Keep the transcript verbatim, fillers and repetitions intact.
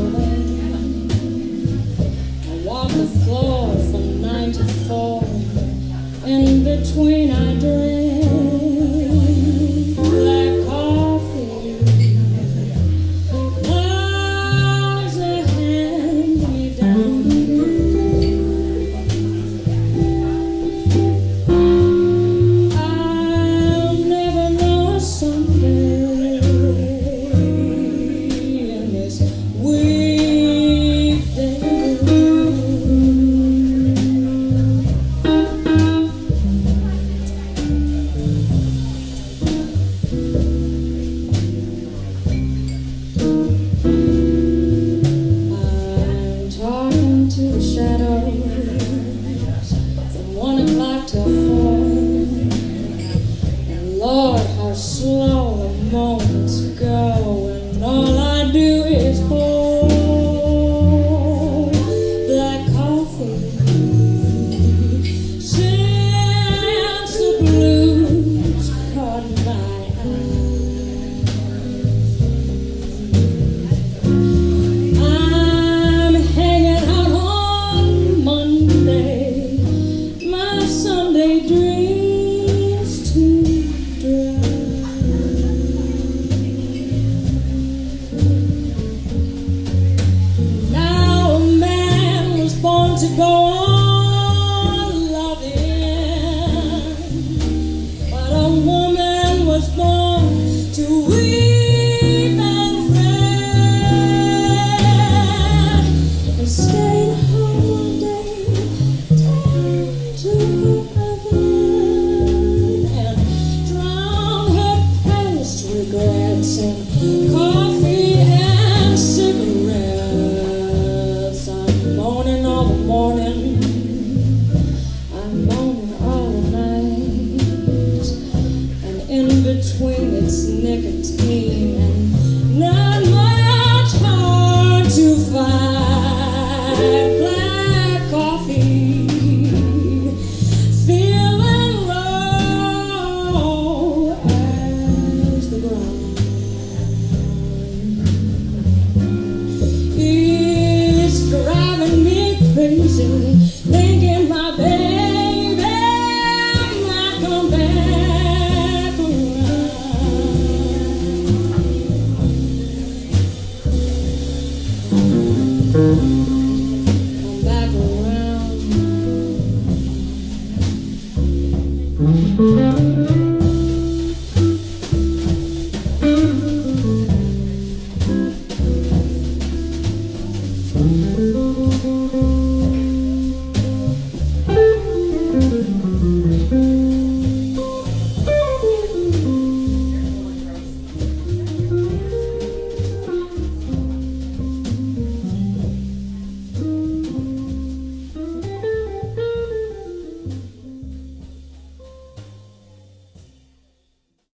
walk the floor from nine to four. In between I drink black coffee. Love's a hand-me-down. I'll never know someday in this weekday to the shadows from one o'clock till four. And Lord, how slow the moments go, and all I do is pour black coffee. Since the blues caught my eye, Sunday dreams too dry. Now a man was born to go on loving, but a woman was born to weep and fret, and stayed home one day to regrets and coffee and cigarettes. I'm moaning all the morning, I'm moaning all the night, and in between it's nicotine and not much hard to find. Black coffee, feeling low as the ground. It's driving me crazy, thinking my baby might come back around.